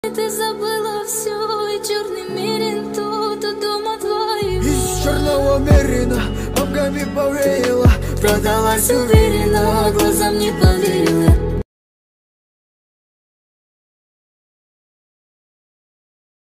Ты забыла все, и черный мерин тут у дома твоих. Из черного мерина мозгами повеяло, продалась уверенно, глазам не поверила.